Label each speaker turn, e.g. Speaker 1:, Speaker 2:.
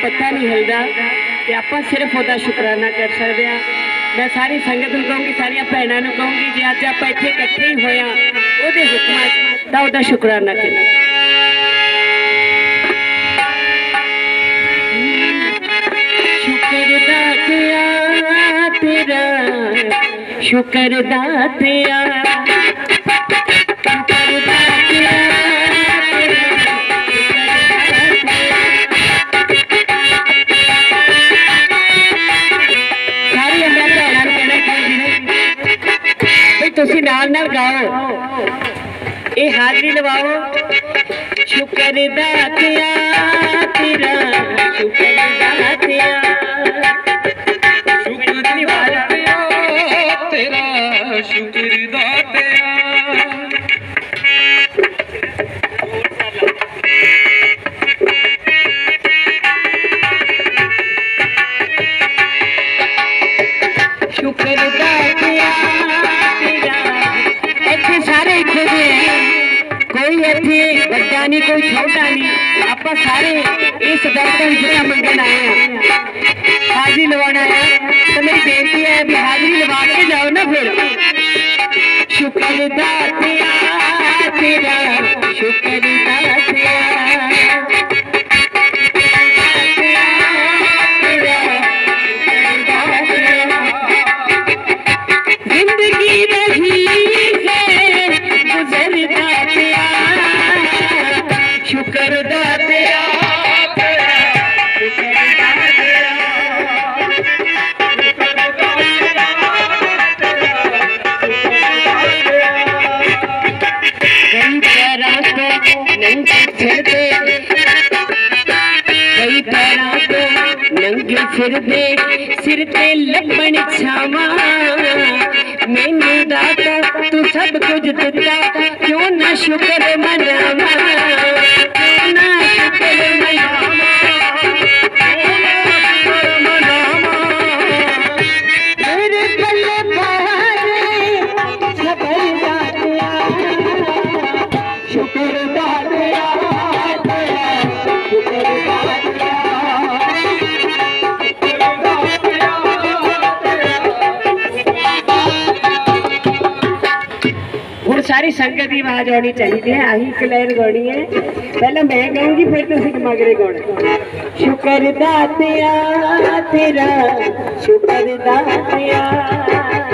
Speaker 1: पत्ता नहीं हिलता तो आप सिर्फ वह शुकराना कर सकते हैं। मैं सारी संगत को कहूँगी, सारिया भैनों को कहूँगी, जे अज आप इत्थे इकट्ठे ही होया उहदे हुक्मां दा उहदा शुकराना करो। शुक्र दातिया तेरा, शुक्र दातिया, तुसी नाल नाल गाओ, ये हाजरी लवाओ। शुक्र दातिया तेरा, शुक्र दातिया, शुक्र दातिया तेरा, शुक्र दातिया। शुक्र दातिया कोई इत्थे बड़ा नहीं कोई छोटा नहीं, आप सारे इस दर्शन जितना मंगन आए हैं, हाजिरी लवाना है। तो मेरी बेनती है भी हाजिरी लवा के जाओ ना फिर। शुक्र दातिया तेरा, शुक्र दातिया, जिंदगी रही शुक्र दातिया तेरा, शुक्र दातिया, कई पैरों को नंगे फिरदे, कई पैरों को नंगे फिरदे, सिर ते लब्बन छावां। मैनू दाता तू सब कुछ दिता, क्यों ना शुक्र मनावा, क्यों ना शुक्र मनावा, क्यों ना शुक्र मनावा। मेरे पल्ले पहाड़े शुक्र दातिया, शुक्र दातिया तेरा, शुक्र दातिया। सारी संगत की आवाज आनी चाहिए है, अही एक लाइन गानी है। पहले मैं गाऊंगी फिर तुम मगरे गाना। शुक्र दातिया तेरा, शुक्र दातिया।